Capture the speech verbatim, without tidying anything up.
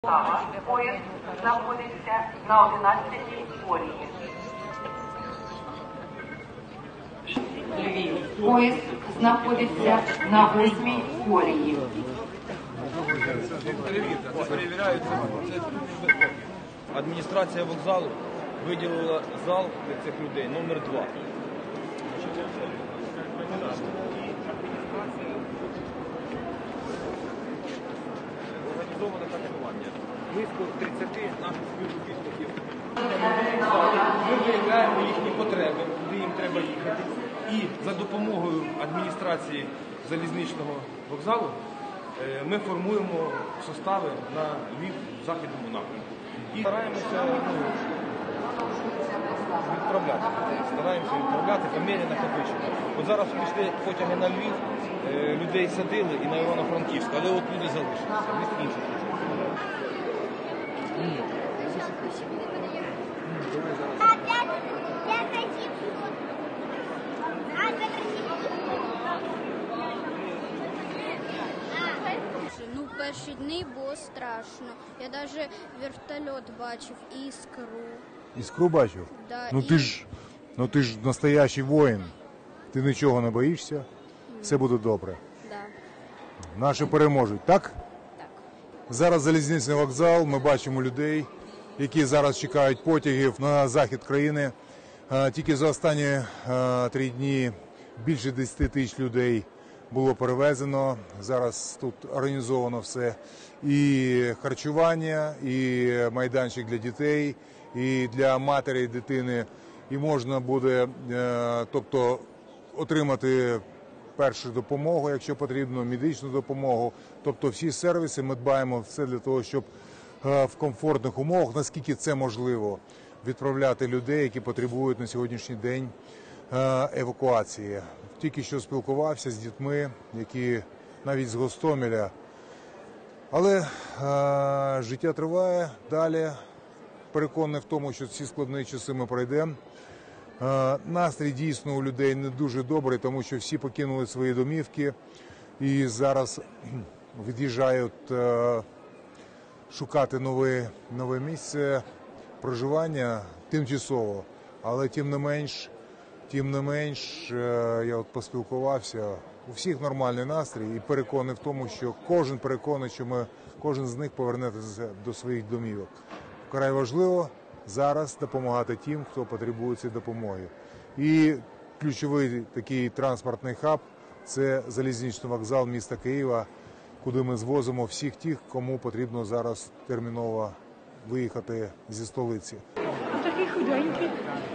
Поїзд знаходиться на одинадцятій колії. Львів. Поїзд знаходиться на восьмій колії. Перевіряються. Адміністрація вокзалу виділила зал для цих людей номер два. Організоване харчування. Близько тридцяти наших співробітників. Ми виявляємо їхні потреби, куди їм треба їхати. І за допомогою адміністрації залізничного вокзалу ми формуємо состави на Львів в західному напрямку. І стараємося ну, відправляти. Стараємося відправляти по мірі накопичення. От зараз пішли потяги на Львів, людей садили і на Івано-Франківськ, але от люди залишилися. В них інші Ні. Ну, перші дні було страшно. Я навіть вертольот бачив, іскру. Іскру бачив? Да, ну, і... ти ж, ну ти ж настоящий воїн. Ти нічого не боїшся, mm. все буде добре. Да. Наші переможуть, так? Так. Зараз залізничний вокзал, ми бачимо людей, які зараз чекають потягів на захід країни. Тільки за останні три дні більше десяти тисяч людей було перевезено. Зараз тут організовано все. І харчування, і майданчик для дітей, і для матері, і дитини. І можна буде, тобто, отримати першу допомогу, якщо потрібно, медичну допомогу. Тобто всі сервіси ми дбаємо все для того, щоб в комфортних умовах, наскільки це можливо, відправляти людей, які потребують на сьогоднішній день евакуації. Тільки що спілкувався з дітьми, які навіть з Гостомеля. Але е, життя триває далі. Переконаний в тому, що ці складні часи ми пройдемо. Е, настрій дійсно у людей не дуже добрий, тому що всі покинули свої домівки і зараз від'їжджають е, шукати нове, нове місце проживання тимчасово. Але тим не менш, Тим не менш, я от поспілкувався, у всіх нормальний настрій і переконаний в тому, що кожен переконаний, що ми, кожен з них повернеться до своїх домівок. Вкрай важливо зараз допомагати тим, хто потребує цієї допомоги. І ключовий такий транспортний хаб – це залізничний вокзал міста Києва, куди ми звозимо всіх тих, кому потрібно зараз терміново виїхати зі столиці. Такий худенький.